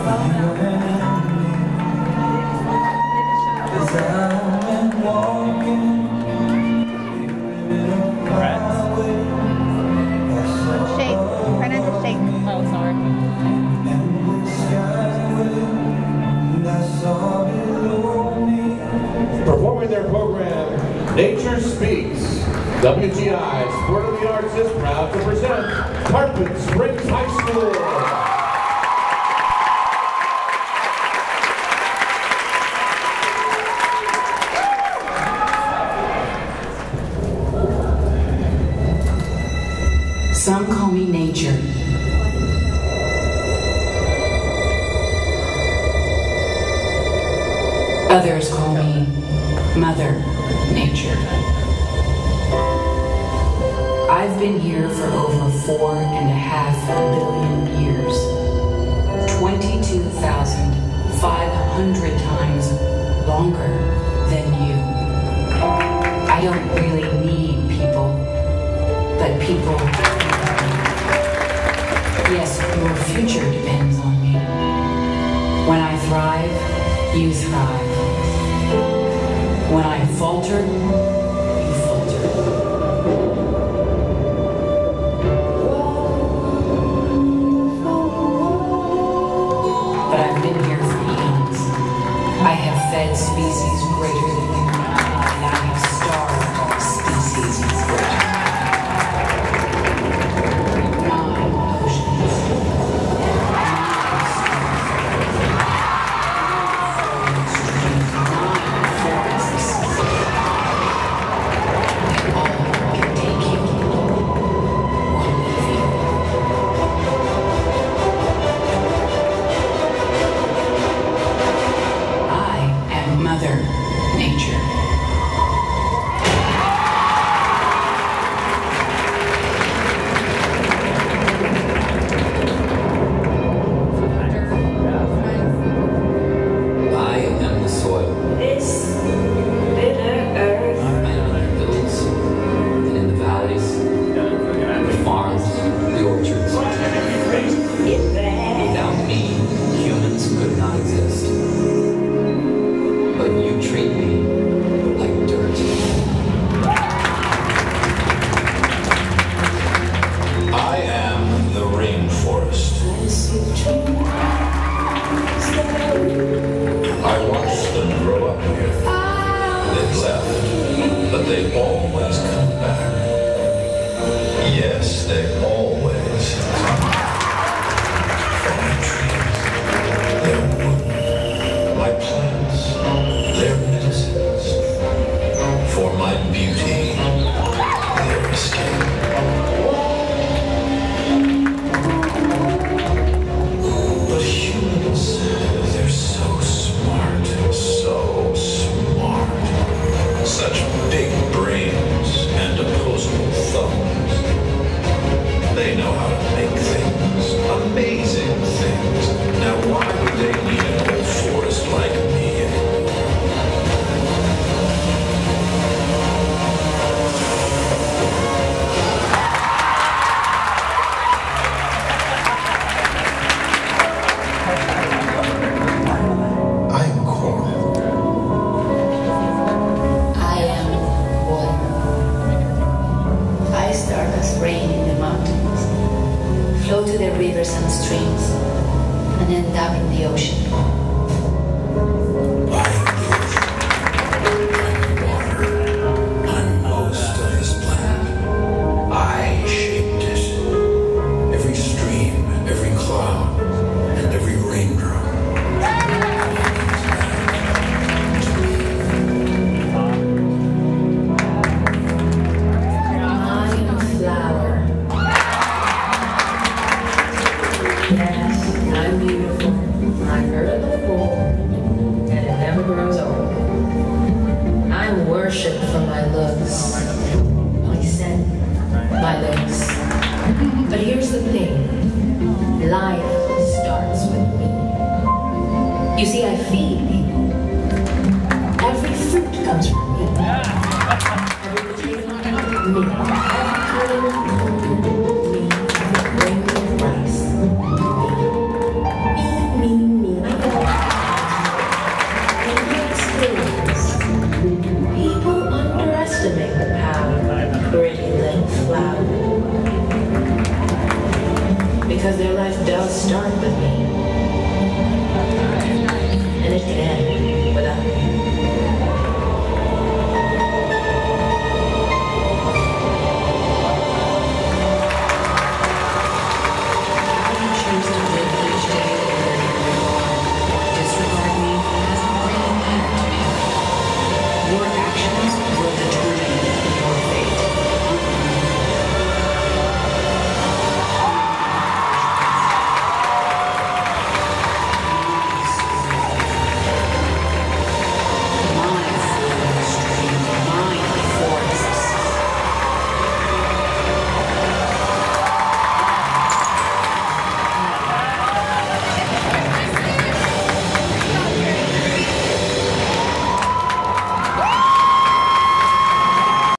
Performing their program, Nature Speaks, WGI Sport of the Arts is proud to present Tarpon Springs High School. Some call me nature. Others call me Mother Nature. I've been here for over 4.5 billion years. 22,500 times longer than you. I don't really need people, but people. Yes, your future depends on me. When I thrive, you thrive. When I falter, you falter. But I've been here for eons. I have fed species greater than you, and I have starved species greater. 9 oceans. 明 because their life does start with me. And it can end